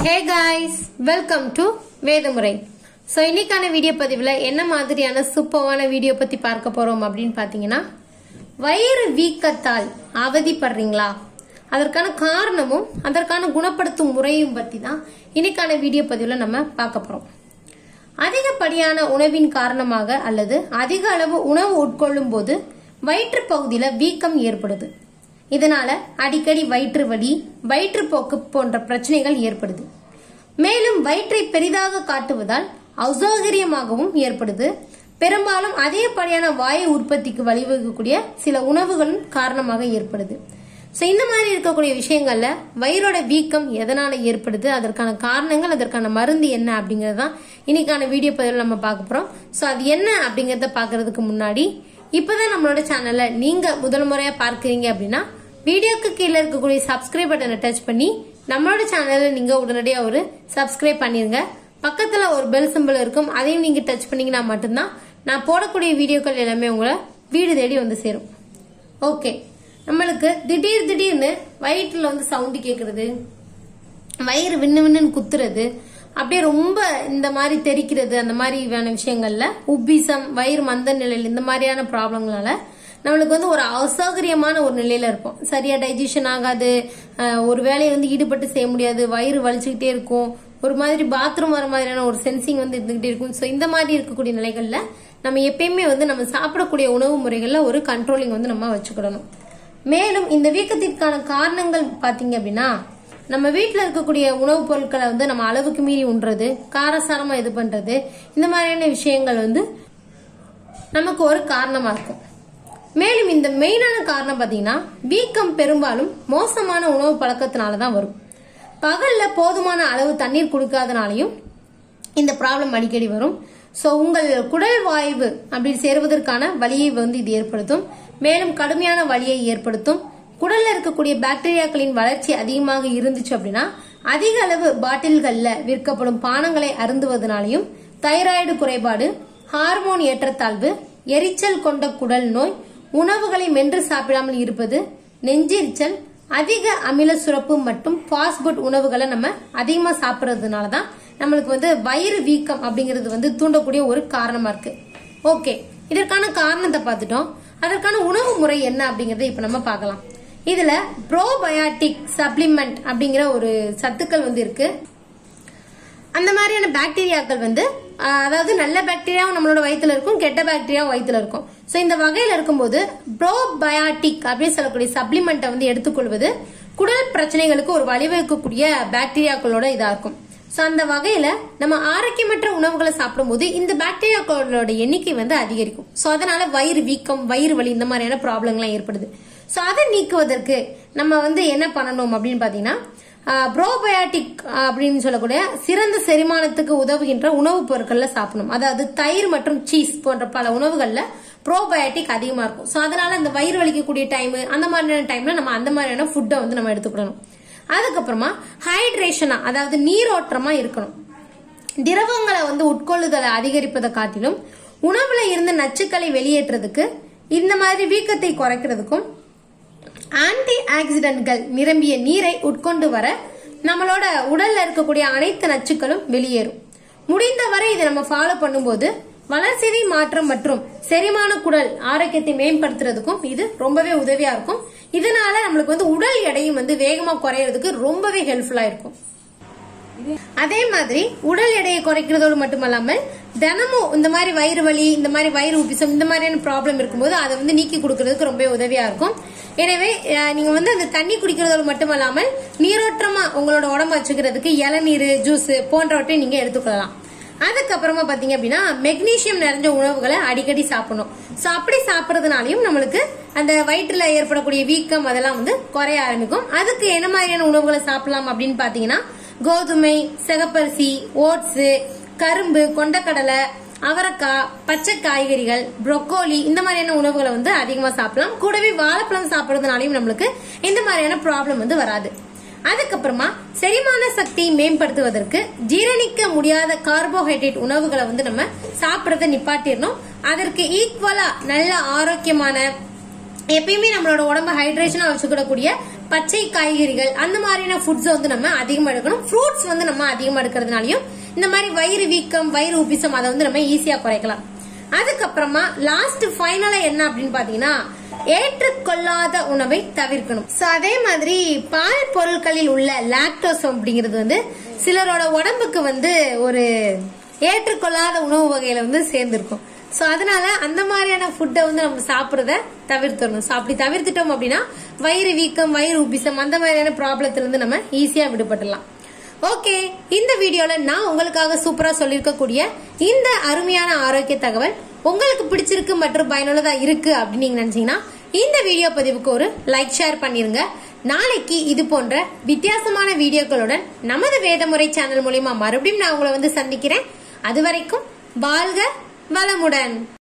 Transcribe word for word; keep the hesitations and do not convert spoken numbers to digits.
Hey guys, welcome to vedhamurai. So இன்னைக்கான video பதிவுல என்ன மாதிரியான சூப்பரான வீடியோ பத்தி பார்க்க போறோம் அப்படினு பாத்தீங்கன்னா வயிறு வீக்கத்தால் அவதிப்படுறீங்களா அதற்கான காரணமும் அதற்கான குணப்படுத்தும் முறையும் பத்தி தான் இன்னைக்கான வீடியோ பதிவுல நம்ம பார்க்க போறோம். அதிகப்படியான உணவின் காரணமாக அல்லது அதிக அளவு உணவு உட்கொள்ளும் போது வயிற்று பகுதியில வீக்கம் ஏற்படுது. இதனால அடிக்கடி வயிற்று வலி, வயிற்றுப்போக்கு போன்ற பிரச்சனைகள் ஏற்படுது. மேலும் வயிற்றை பெரிதாக காட்டுவதால் அசௌகரியமாகவும் ஏற்படுது. பெரும்பாலும் அதிகப்படியான வாயு உற்பத்திக்கு வழிவகுக்கக்கூடிய சில உணவுகளும் காரணமாக ஏற்படுது. சோ இந்த மாதிரி இருக்கக்கூடிய விஷயங்கள்ல வயிறோட வீக்கம் எதனால ஏற்படுது, அதற்கான காரணங்கள், அதற்கான மருந்து என்ன அப்படிங்கறதான் இன்னைக்கான வீடியோ பதிவில் நம்ம பார்க்க போறோம். சோ அது என்ன அப்படிங்கறத பாக்குறதுக்கு முன்னாடி இப்பதான் நம்மளோட சேனல்ல நீங்க முதல் முறையா பார்க்கறீங்க அப்படின்னா வீடியோக்கு கீழே இருக்கக்கூடிய சப்ஸ்கிரைப் பட்டனை டச் பண்ணி நம்மளோட சேனல்ல நீங்க உடனடியா ஒரு சப்ஸ்கிரைப் பண்ணிருங்க. பக்கத்துல ஒரு பெல் சிம்பிள் இருக்கும், அதையும் நீங்க டச் பண்ணீங்கன்னா மட்டும்தான் நான் போடக்கூடிய வீடியோக்கள் எல்லாமே உங்களை வீடு தேடி வந்து சேரும். ஓகே, நம்மளுக்கு திடீர் திடீர்னு வயிற்றுல வந்து சவுண்ட் கேக்குறது, வயிறு விண்ணு விண்ணுன்னு குத்துறது, அப்படியே ரொம்ப இந்த மாதிரி தெரிக்கிறது, அந்த மாதிரியான விஷயங்கள்ல உப்பிசம், வயிறு மந்த நிலையில் இந்த மாதிரியான ப்ராப்ளங்களால நம்மளுக்கு வந்து ஒரு அசௌகரியமான ஒரு நிலையில இருப்போம். சரியா டைஜஷன் ஆகாது, ஒரு வேலையை வந்து ஈடுபட்டு செய்ய முடியாது, வயிறு வலிச்சுக்கிட்டே இருக்கும், ஒரு மாதிரி பாத்ரூம் வர மாதிரியான ஒரு சென்சிங் வந்து இருந்துகிட்டே இருக்கும். சோ இந்த மாதிரி இருக்கக்கூடிய நிலைகள்ல நம்ம எப்பயுமே வந்து நம்ம சாப்பிடக்கூடிய உணவு முறைகள்ல ஒரு கண்ட்ரோலிங் வந்து நம்ம வச்சுக்கிடணும். மேலும் இந்த வீக்கத்திற்கான காரணங்கள் பாத்தீங்க அப்படின்னா நம்ம வீட்டுல இருக்கக்கூடிய உணவுப் பொருட்களை வந்து நம்ம அளவுக்கு மீறி உண்றது, காரசாரமா இது பண்றது, இந்த மாதிரியான விஷயங்கள் வந்து நமக்கு ஒரு காரணமா இருக்கும். மேலும் இந்த மெயினான காரணம் பாத்தீங்கன்னா வீக்கம் பெரும்பாலும் மோசமான உணவு பழக்கத்தினாலதான் வரும். பகல்ல போதுமான அளவு தண்ணீர் குடிக்காதனாலையும் இந்த ப்ராப்ளம் அடிக்கடி வரும். சோ உங்கள் குடல் வாய்வு அப்படி சேருவதற்கான வலியை வந்து இது ஏற்படுத்தும். மேலும் கடுமையான வலியை ஏற்படுத்தும். குடல்ல இருக்கக்கூடிய பாக்டீரியாக்களின் வளர்ச்சி அதிகமாக இருந்துச்சு அப்படின்னா அதிக அளவு பாட்டில்கள்ல விற்கப்படும் பானங்களை அருந்துவதனாலையும் தைராய்டு குறைபாடு, ஹார்மோன் ஏற்றத்தாழ்வு, எரிச்சல் கொண்ட குடல் நோய், உணவுகளை மென்று சாப்பிடாமல் இருப்பது, நெஞ்செரிச்சல், அதிக அமில சுரப்பு மற்றும் ஃபாஸ்ட் ஃபுட் உணவுகளை நம்ம அதிகமா சாப்பிடுறதுனாலதான் நம்மளுக்கு வந்து வயிறு வீக்கம் அப்படிங்கிறது வந்து தூண்டக்கூடிய ஒரு காரணமா இருக்கு. ஓகே, இதற்கான காரணத்தை பார்த்துட்டோம். அதற்கான உணவு முறை என்ன அப்படிங்கறத இப்ப நம்ம பார்க்கலாம். இதுல ப்ரோபயாட்டிக் சப்ளிமெண்ட் அப்படிங்கிற ஒரு சத்துக்கள் வந்து இருக்கு. அந்த மாதிரியான பாக்டீரியாக்கள் வந்து அதாவது நல்ல பாக்டீரியாவும் நம்மளோட வயிற்றுல இருக்கும், கெட்ட பாக்டீரியாவும் வயிற்றுல இருக்கும். சோ இந்த வகையில இருக்கும்போது ப்ரோபயாட்டிக் அப்படின்னு சொல்லக்கூடிய சப்ளிமெண்ட்டை வந்து எடுத்துக்கொள்வது குடல் பிரச்சனைகளுக்கு ஒரு வழிவகுக்கக்கூடிய பாக்டீரியாக்களோட இதா இருக்கும். சோ அந்த வகையில நம்ம ஆரோக்கியமற்ற உணவுகளை சாப்பிடும் போது இந்த பாக்டீரியாக்களோட எண்ணிக்கை வந்து அதிகரிக்கும். சோ அதனால வயிறு வீக்கம், வயிறு வலி இந்த மாதிரியான ப்ராப்ளம் எல்லாம் ஏற்படுது. சோ அதை நீக்குவதற்கு நம்ம வந்து என்ன பண்ணணும் அப்படின்னு பாத்தீங்கன்னா ப்ரோபயாட்டிக் அப்படின்னு சொல்லக்கூடிய சிறந்த செரிமானத்துக்கு உதவுகின்ற உணவுப் பொருட்கள்ல சாப்பிடணும். அதாவது தயிர் மற்றும் சீஸ் போன்ற பல உணவுகள்ல ப்ரோபயாட்டிக் அதிகமா இருக்கும். சோ அதனால அந்த வயிறு வலிக்கக்கூடிய டைம், அந்த மாதிரியான டைம்ல நம்ம அந்த மாதிரியான ஃபுட்டை வந்து நம்ம எடுத்துக்கணும். அதுக்கப்புறமா ஹைட்ரேஷனா அதாவது நீரோட்டமா இருக்கணும். திரவங்களை வந்து உட்கொள்ளுதலை அதிகரிப்பதை காட்டிலும் உணவுல இருந்த நச்சுக்களை வெளியேற்றதுக்கு, இந்த மாதிரி வீக்கத்தை குறைக்கிறதுக்கும் ஆன்டி ஆக்சிடென்ட்கள் நிரம்பிய நீரை உட்கொண்டு வர நம்மளோட உடல்ல இருக்கக்கூடிய அனைத்து நச்சுக்களும் வெளியேறும். முடிந்தவரை இதை நம்ம ஃபாலோ பண்ணும்போது வளர்சிதை மாற்றம் மற்றும் செரிமான குடல் ஆரோக்கியத்தை மேம்படுத்துறதுக்கும் இது ரொம்பவே உதவியா இருக்கும். இதனால நம்மளுக்கு வந்து உடல் எடையும் வந்து வேகமா குறையறதுக்கு ரொம்பவே ஹெல்ப்ஃபுல்லா இருக்கும். அதே மாதிரி உடல் எடையை குறைக்கிறதோடு மட்டுமல்லாமல் தினமும் இந்த மாதிரி வயிறு வலி, இந்த மாதிரி வயிறு உப்பிசம் இந்த மாதிரியான ப்ராப்ளம் இருக்கும்போது அதை வந்து நீக்கி கொடுக்கறதுக்கு ரொம்ப உதவியா இருக்கும். எனவே நீங்க வந்து அந்த தண்ணி குடிக்கிறதோடு மட்டுமல்லாமல் நீரோட்டமா உங்களோட உடம்பு வச்சுக்கிறதுக்கு இளநீர், ஜூஸ் போன்றவற்றை நீங்க எடுத்துக்கொள்ளலாம். அதுக்கப்புறமா பாத்தீங்க அப்படின்னா மெக்னீசியம் நிறைஞ்ச உணவுகளை அடிக்கடி சாப்பிடணும். சோ அப்படி சாப்பிடறதுனாலையும் நம்மளுக்கு அந்த வயிற்றுல ஏற்படக்கூடிய வீக்கம் அதெல்லாம் வந்து குறைய ஆரம்பிக்கும். அதுக்கு என்ன மாதிரியான உணவுகளை சாப்பிடலாம் அப்படின்னு பாத்தீங்கன்னா கோதுமை, சிகப்பரிசி, ஓட்ஸ், கரும்பு, கொண்டக்கடலை, அவரைக்காய், பச்சை காய்கறிகள், புரோக்கோலி இந்த மாதிரியான உணவுகளை வந்து அதிகமா சாப்பிடலாம். கூடவே வாழைப்பழம் சாப்பிடுறதுனாலையும் நம்மளுக்கு இந்த மாதிரியான ப்ராப்ளம் வந்து வராது. அதுக்கப்புறமா செரிமான சக்தியை மேம்படுத்துவதற்கு ஜீரணிக்க முடியாத கார்போஹைட்ரேட் உணவுகளை வந்து நம்ம சாப்பிடறத நிப்பாட்டிடணும். அதற்கு ஈக்குவலா நல்ல ஆரோக்கியமான எப்பயுமே நம்மளோட உடம்பு ஹைட்ரேஷனா வச்சுக்கிடக்கூடிய பச்சை காய்கறிகள் அந்த மாதிரியான ஃபுட்ஸ் வந்து நம்ம அதிகமா எடுக்கணும். ஃப்ரூட்ஸ் வந்து நம்ம அதிகமா எடுக்கிறதுனாலயும் இந்த மாதிரி வயிறு வீக்கம், வயிறு உப்பிசம் அதை வந்து நம்ம ஈஸியா குறைக்கலாம். அதுக்கப்புறமா லாஸ்ட் ஃபைனலா என்ன அப்படின்னு பாத்தீங்கன்னா, ஏற்றுக்கொள்ளாத உணவை தவிர்க்கணும். சோ அதே மாதிரி பால் பொருட்களில் உள்ள லாக்டோஸ் அப்படிங்கிறது வந்து சிலரோட உடம்புக்கு வந்து ஒரு ஏற்றுக்கொள்ளாத உணவு வகையில வந்து சேர்ந்திருக்கும். சோ அதனால அந்த மாதிரியான ஃபுட்டை வந்து நம்ம சாப்பிடுறத தவிர்த்துடணும். சோ அப்படி தவிர்த்துட்டோம் அப்படின்னா வயிறு வீக்கம், வயிறு உபிசம் அந்த மாதிரியான ப்ராப்ளத்துல இருந்து நம்ம ஈஸியா விடுபடலாம். ஓகே, இந்த வீடியோல நான் உங்களுக்காக சூப்பரா சொல்லிருக்கக்கூடிய இந்த அருமையான ஆரோக்கிய தகவல் உங்களுக்கு பிடிச்சிருக்கு மற்றும் பயனுள்ளதா இருக்கு அப்படின்னு நீங்க நினைச்சீங்கன்னா இந்த வீடியோ பதிவுக்கு ஒரு லைக், ஷேர் பண்ணிருங்க. நாளைக்கு இது போன்ற வித்தியாசமான வீடியோக்களுடன் நமது வேதமுறை சேனல் மூலமா மறுபடியும் நான் உங்களை வந்து சந்திக்கிறேன். அது வரைக்கும் வாழ்க வளமுடன்.